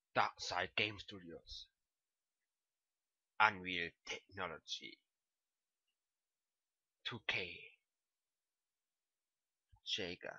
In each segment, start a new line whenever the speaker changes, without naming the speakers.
Darkside Game Studios, Unreal Technology, 2K, Jaeger.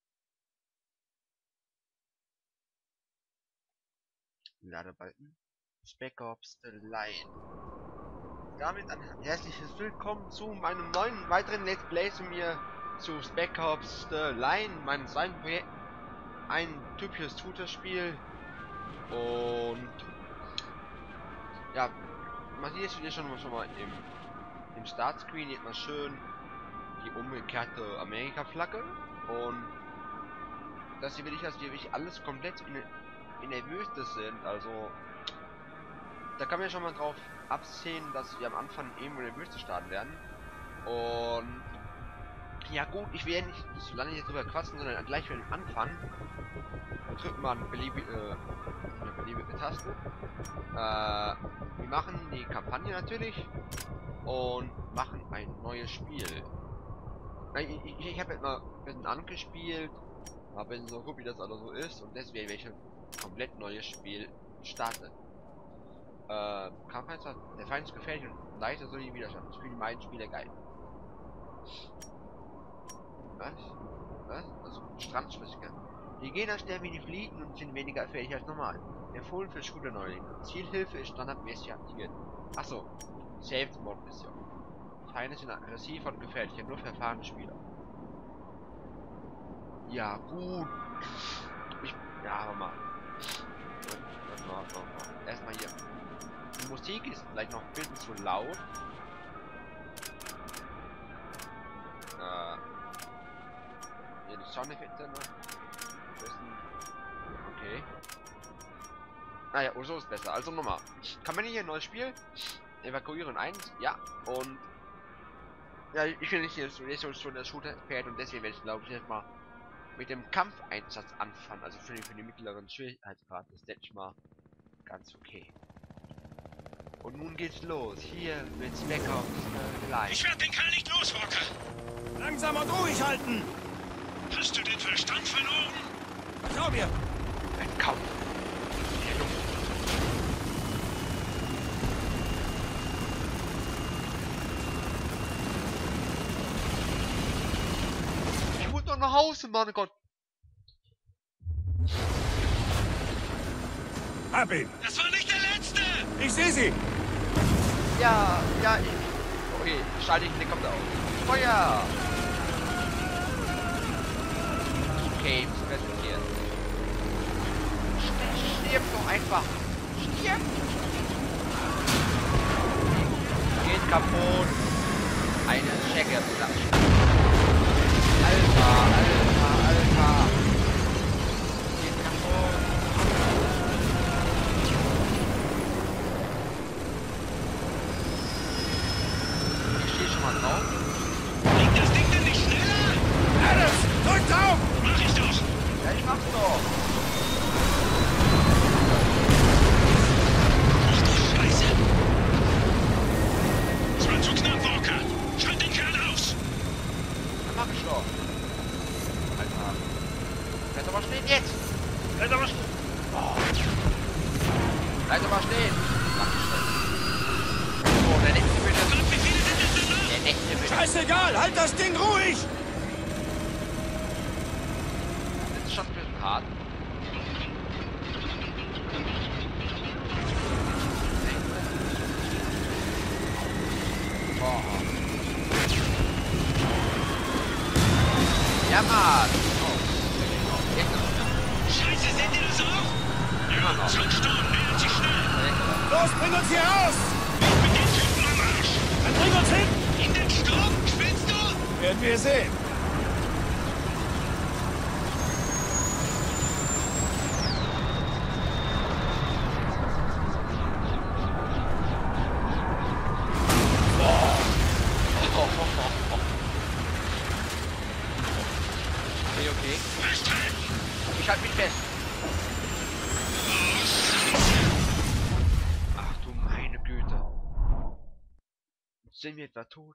Ladebalken. Spec Ops The Line. Damit ein herzliches Willkommen zu meinem neuen weiteren Let's Play zu mir zu Spec Ops The Line, meinem zweiten Projekt. Ein typisches Shooter-Spiel. Und ja, man sieht jetzt schon mal im Startscreen sieht man schön die umgekehrte Amerika-Flagge. Und das hier will ich, dass wir wirklich alles komplett in der Wüste sind. Also da kann man ja schon mal drauf absehen, dass wir am Anfang irgendwo in der Wüste starten werden. Und ja gut, ich will ja nicht so lange jetzt drüber quatschen, sondern gleich für den Anfang drückt man eine beliebige Taste. Wir machen die Kampagne natürlich und machen ein neues Spiel. Ich habe jetzt mal ein bisschen angespielt, aber so gut wie das alles so ist, und deswegen werde ich ein komplett neues Spiel starten. Kampfheit, der Feind ist gefährlich und leichter soll die Widerstand. Ich finde die beiden Spieler geil. Was? Was? Also Strandschwäche. Die Gegner sterben wie die Fliegen und sind weniger fähig als normal. Empfohlen für Shooter-Neulinge. Zielhilfe ist standardmäßig aktiviert. Achso, Saved Mode Mission. Feinde sind aggressiv und gefährlich, nur für erfahrene Spieler. Ja, gut. Ja, warte mal. Warte mal. Erstmal hier. Die Musik ist vielleicht noch ein bisschen zu laut. Hier die Soundeffekte noch. Okay. Naja, so ist besser. Also nochmal. Kann man hier ein neues Spiel? Evakuieren 1, ja. Und ja, ich will nicht hier so der Shooter fährt, und deswegen werde ich, glaube ich, jetzt mal mit dem Kampfeinsatz anfangen. Also für den mittleren Schwierigkeitsgrad ist das mal ganz okay. Und nun geht's los. Hier mit Spec Ops Line.
Ich werde den Kerl nicht los, Walker.
Langsam und ruhig halten!
Hast du den Verstand verloren?
Vertrau mir!
Ein Kampf. Der Luft. Ich muss doch nach Hause, Mann Gott.
Hab ihn!
Das war nicht der letzte!
Ich sehe sie!
Ja, ich. Okay, schalte ich den Helikopter auf. Feuer! Okay, muss präsentieren. Stirb doch einfach! Stirb! Geht kaputt! Eine Checke. Alter! Geht kaputt! Ich stehe schon mal drauf.
Bringt das Ding denn nicht schneller?
Adams! Drück drauf!
Mach ich doch!
Ja, ich mach's doch!
Ach du Scheiße! Das war zu knapp, Walker! Schalt den Kerl aus!
Ja, mach ich doch! Alter! Bleib doch mal stehen jetzt!
Bleib aber stehen!
Oh. Bleib doch mal stehen! Mach ich schon. Oh, der nächste bitte!
Gott, wie viele sind das denn noch?
Der nächste bitte!
Scheißegal! Halt das Ding ruhig!
Das ist schon ein bisschen hart. Boah. Ja, Mann! Oh. Jetzt noch.
Scheiße, seht ihr das auch?
Immer noch.
Sandsturm, nähert sich schnell!
Los, bring uns hier raus!
Ich bin den Typen am Arsch!
Dann bring uns hin!
In den Sturm? Spinnst du?
Werden wir sehen.
Okay.
Festhalten!
Ich halte mich fest. Ach du meine Güte. Sind wir etwa tot?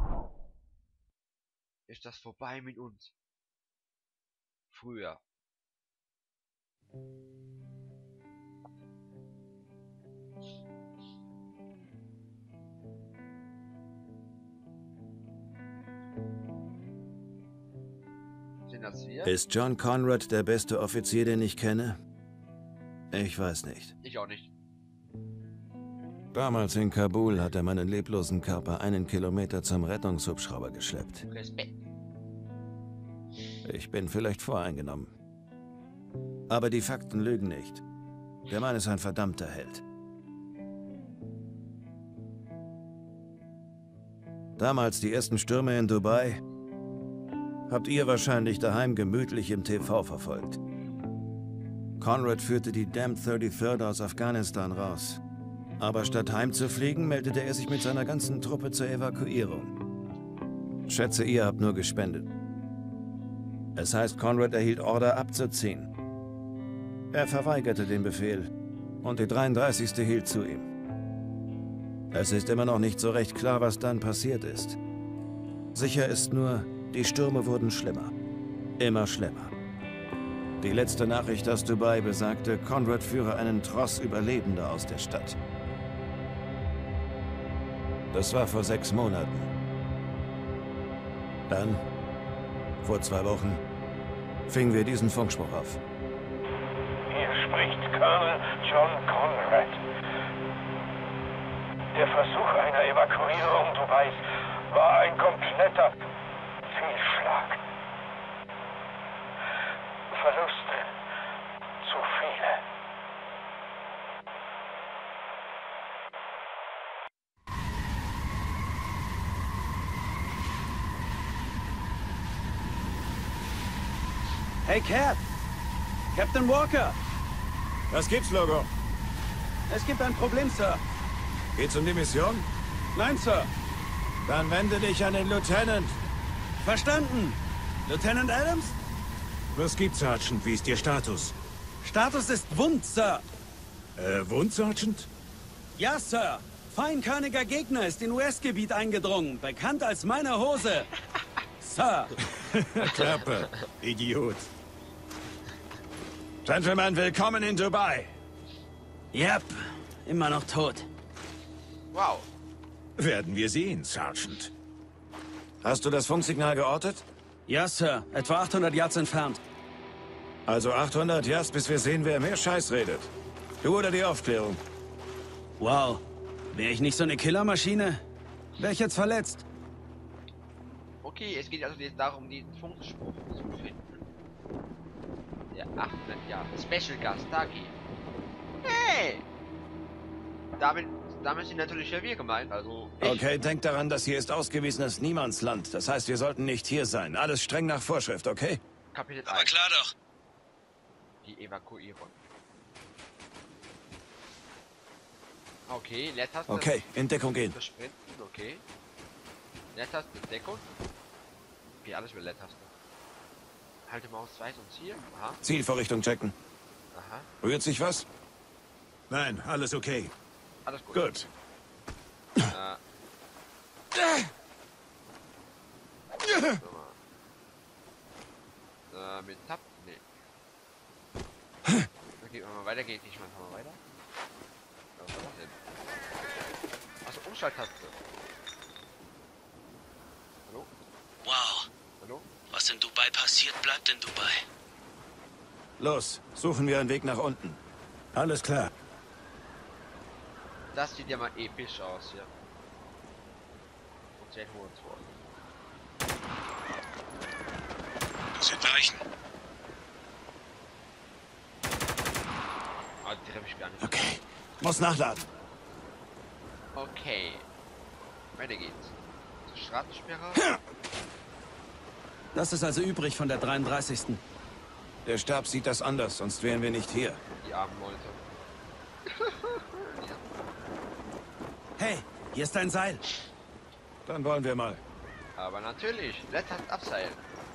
Ist das vorbei mit uns? Früher. Sind das wir?
Ist John Conrad der beste Offizier, den ich kenne? Ich weiß nicht.
Ich auch nicht.
Damals in Kabul hat er meinen leblosen Körper 1 Kilometer zum Rettungshubschrauber geschleppt.
Respekt.
Ich bin vielleicht voreingenommen. Aber die Fakten lügen nicht. Der Mann ist ein verdammter Held. Damals die ersten Stürme in Dubai habt ihr wahrscheinlich daheim gemütlich im TV verfolgt. Conrad führte die Damned 33rd aus Afghanistan raus. Aber statt heimzufliegen, meldete er sich mit seiner ganzen Truppe zur Evakuierung. Schätze, ihr habt nur gespendet. Es heißt, Conrad erhielt Order abzuziehen. Er verweigerte den Befehl und die 33. hielt zu ihm. Es ist immer noch nicht so recht klar, was dann passiert ist. Sicher ist nur, die Stürme wurden schlimmer. Immer schlimmer. Die letzte Nachricht aus Dubai besagte, Conrad führe einen Tross Überlebender aus der Stadt. Das war vor 6 Monaten. Dann, vor 2 Wochen, fingen wir diesen Funkspruch auf.
Hier spricht Colonel John Conrad. Der Versuch einer Evakuierung Dubais war ein kompletter Fehlschlag. Verluste. Zu viele.
Hey, Cap! Captain Walker!
Was gibt's, Logo?
Es gibt ein Problem, Sir.
Geht's um die Mission?
Nein, Sir.
Dann wende dich an den Lieutenant.
Verstanden. Lieutenant Adams?
Was gibt's, Sergeant? Wie ist Ihr Status?
Status ist Wund, Sir.
Wund, Sergeant?
Ja, Sir. Feinkörniger Gegner ist in US-Gebiet eingedrungen, bekannt als meine Hose. Sir.
Klappe, Idiot. Gentlemen, willkommen in Dubai.
Yep, immer noch tot.
Wow.
Werden wir sehen, Sergeant.
Hast du das Funksignal geortet?
Ja, Sir. Etwa 800 Yards entfernt.
Also 800 Yards, bis wir sehen, wer mehr Scheiß redet. Du oder die Aufklärung?
Wow. Wäre ich nicht so eine Killermaschine? Wäre ich jetzt verletzt?
Okay, es geht also jetzt darum, diesen Funkspruch zu finden. Der 800 Jahre Special Gast Taki. Hey! Damit sind natürlich ja wir gemeint, also ich.
Okay, denk daran, das hier ist ausgewiesenes Niemandsland. Das heißt, wir sollten nicht hier sein. Alles streng nach Vorschrift, okay?
Kapitel
Aber
1.
klar doch.
Die Evakuierung. Okay, Leertaste.
Okay, in Deckung gehen.
Für Sprinten, okay. Leertaste, Deckung. Okay, alles mit Leertaste. Halte Maus 2 und Ziel. Aha,
Zielvorrichtung checken.
aha.
Rührt sich was?
Nein, alles okay.
Alles gut.
Gut.
Mit Tab? Nee. Okay, wenn man weitergeht, nicht mal weiter. Was war das denn? Achso, Umschalttaste. Hallo?
Wow.
Hallo?
Was in Dubai passiert, bleibt in Dubai.
Los, suchen wir einen Weg nach unten.
Alles klar.
Das sieht ja mal episch aus hier. Und sehr hohe Tor.
Das sind Leichen.
Ah, die treffe ich gar nicht.
Okay. Muss nachladen.
Okay. Weiter geht's. Zur Straßensperre.
Das ist also übrig von der 33.
Der Stab sieht das anders, sonst wären wir nicht hier.
Die armen Leute.
Hey, hier ist ein Seil.
Dann wollen wir mal.
Aber natürlich. Letztes Abseilen.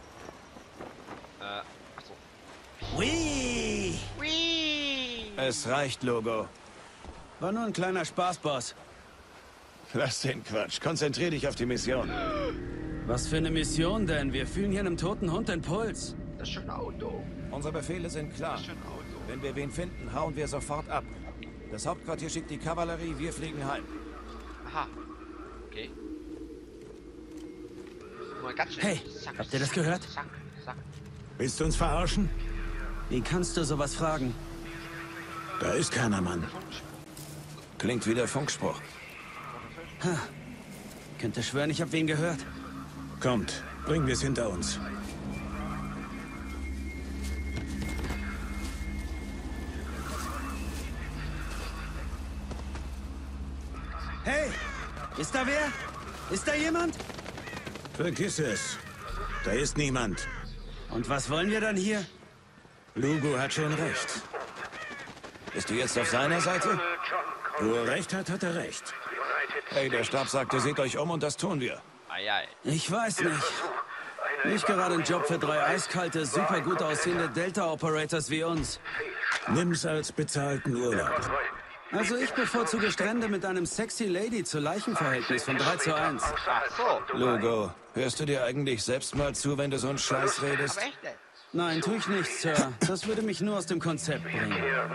Achso.
Whee!
Whee!
Es reicht, Logo.
War nur ein kleiner Spaß, Boss.
Lass den Quatsch. Konzentrier dich auf die Mission.
Was für eine Mission denn? Wir fühlen hier einem toten Hund den Puls.
Das ist schon ein Auto.
Unsere Befehle sind klar.
Das ist schon ein Auto.
Wenn wir wen finden, hauen wir sofort ab. Das Hauptquartier schickt die Kavallerie, wir fliegen heim.
Aha. Okay. Mal ganz schnell.
Hey, habt ihr das gehört?
Zack, zack.
Willst du uns verarschen?
Wie kannst du sowas fragen?
Da ist keiner, Mann.
Klingt wie der Funkspruch.
Könnte schwören, ich hab wen gehört.
Kommt, bringen wir es hinter uns.
Hey, ist da wer? Ist da jemand?
Vergiss es. Da ist niemand.
Und was wollen wir dann hier?
Lugo hat schon recht.
Bist du jetzt auf seiner Seite?
Wo er recht hat, hat er recht.
Hey, der Stab sagte, seht euch um und das tun wir.
Eieiei.
Ich weiß nicht. Nicht gerade ein Job für 3 eiskalte, super gut aussehende Delta-Operators wie uns.
Nimm's als bezahlten Urlaub.
Also ich bevorzuge Strände mit einem sexy Lady zu Leichenverhältnis von 3:1.
Ach so.
Logo, hörst du dir eigentlich selbst mal zu, wenn du so einen Scheiß redest?
Aber echt, ey.
Nein, tue ich nicht, Sir. Das würde mich nur aus dem Konzept bringen.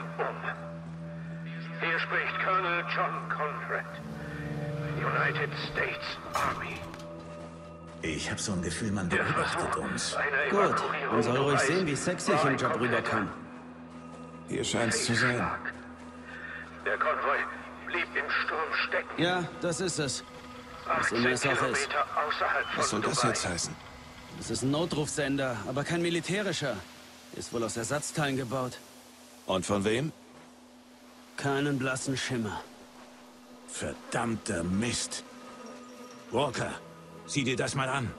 Hier spricht Colonel John Conrad, United States Army.
Ich hab so ein Gefühl, man beobachtet uns.
Gut, man soll ruhig sehen, wie sexy ich im Job rüberkomme.
Hier scheint's zu sein.
Der Konvoi blieb im Sturm stecken.
Ja, das ist es. Was immer es auch ist.
Kilometer außerhalb von
Was soll das
Dubai.
jetzt heißen?
Es ist ein Notrufsender, aber kein militärischer. Ist wohl aus Ersatzteilen gebaut.
Und von wem?
Keinen blassen Schimmer.
Verdammter Mist. Walker, sieh dir das mal an.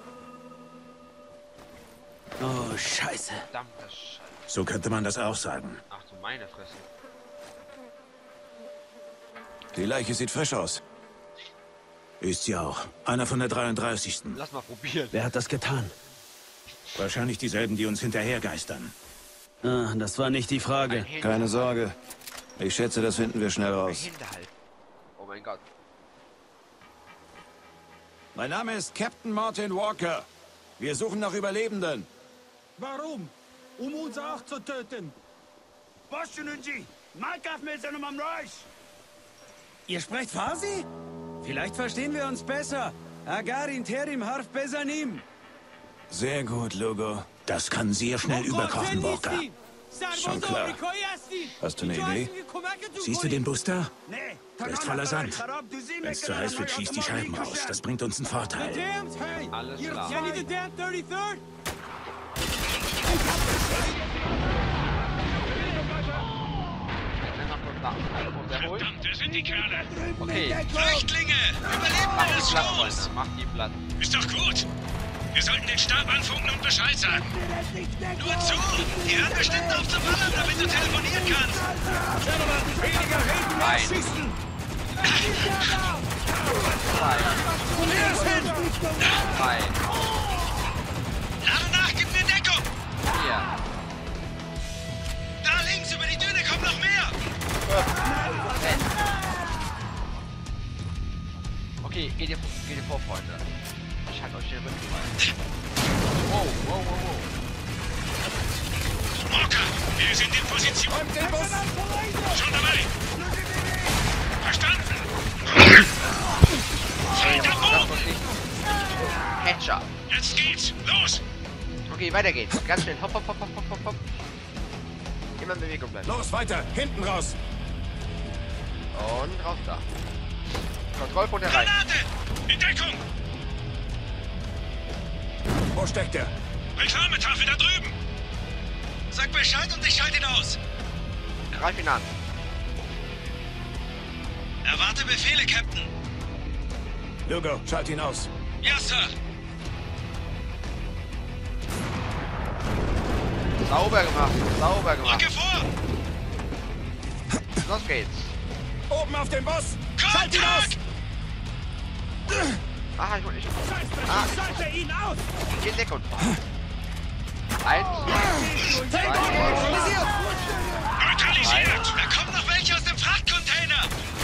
Oh, Scheiße.
Verdammte Scheiße.
So könnte man das auch sagen.
Ach du meine Fresse.
Die Leiche sieht frisch aus.
Ist sie auch. Einer von der 33.
Lass mal probieren.
Wer hat das getan?
Wahrscheinlich dieselben, die uns hinterhergeistern.
Ah, das war nicht die Frage.
Keine Sorge. Ich schätze, das finden wir schnell raus.
Hinterhalt. Oh mein Gott.
Mein Name ist Captain Martin Walker. Wir suchen nach Überlebenden.
Warum? Um uns auch zu töten. Ihr sprecht Farsi? Vielleicht verstehen wir uns besser. Agarin Terim Harf Besanim.
Sehr gut, Logo.
Das kann sehr schnell überkochen, Walker.
Schon klar. Hast du eine Idee?
Siehst du den Bus da? Der ist voller Sand. Wenn es zu heiß wird, schießt die Scheiben raus. Das bringt uns einen Vorteil.
Alles klar.
Verdammt, wer sind die Kerle?
Okay,
Flüchtlinge! Überleben
mach
wir
die
das
platt,
los!
Freunde. Mach die platt.
Ist doch gut. Wir sollten den Stab anfunken und Bescheid sagen. Nur zu! Die hören bestimmt auf zu ballern, damit du telefonieren kannst.
Nein. Drei.
Lade nach, gib mir Deckung!
4.
Da links, über die Düne kommt noch mehr!
Okay, geht ihr vor, Freunde. Ich halte euch den Rücken frei. Wow, wow, wow, wow.
Walker, wir sind in Position. Schon dabei. Verstanden. Zweiter Bogen.
Catcher.
Jetzt geht's. Los.
Okay, weiter geht's. Ganz schnell. Hopp, hopp, hopp, hopp, hopp, hopp. Immer in Bewegung bleiben.
Los, weiter! Hinten raus!
Und raus da. Kontrollpunkt erreicht.
Granate. In Deckung.
Wo steckt er?
Reklametafel da drüben. Sag Bescheid und ich schalte ihn aus.
Greif ihn an.
Erwarte Befehle, Captain.
Logo, schalt ihn aus.
Ja, Sir.
Sauber gemacht. Sauber gemacht.
Rücke vor.
Los geht's.
Oben auf dem Bus!
Kontakt.
Ah, ich wollte nicht. Schalte ihn aus! In Deckung. 1, 2,
Neutralisiert. Da kommen noch welche aus dem Frachtcontainer.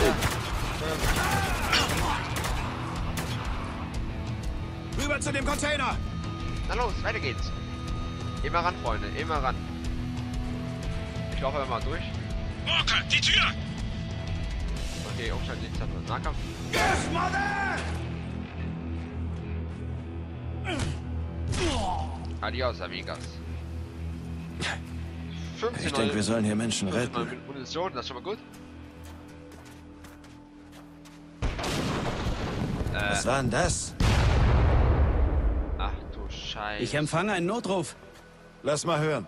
Rüber zu dem Container!
Na los, weiter geht's. Immer ran, Freunde, immer ran. Ich laufe mal durch.
Walker, die Tür.
Okay, Umstand liegt am Nahkampf. Adios, amigas. 15
Ich denke, wir sollen hier Menschen retten.
Munition, das ist schon mal gut.
Was war denn das?
Ach du Scheiße.
Ich empfange einen Notruf.
Lass mal hören.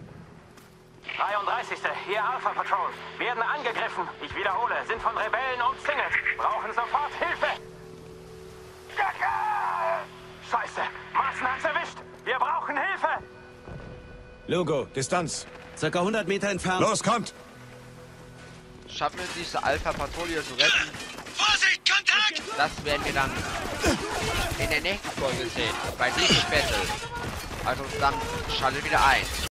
33. Hier Alpha Patrol. Werden angegriffen. Ich wiederhole, sind von Rebellen umzingelt. Brauchen sofort Hilfe. Scheiße, Marsen hat's erwischt. Wir brauchen Hilfe.
Logo, Distanz.
Circa 100 Meter entfernt.
Los, kommt!
Schaffen wir es, diese Alpha-Patrouille zu retten?
Vorsicht, Kontakt!
Das werden wir dann in der nächsten Folge sehen. Bei diesem Battle. Also dann schaltet wieder ein.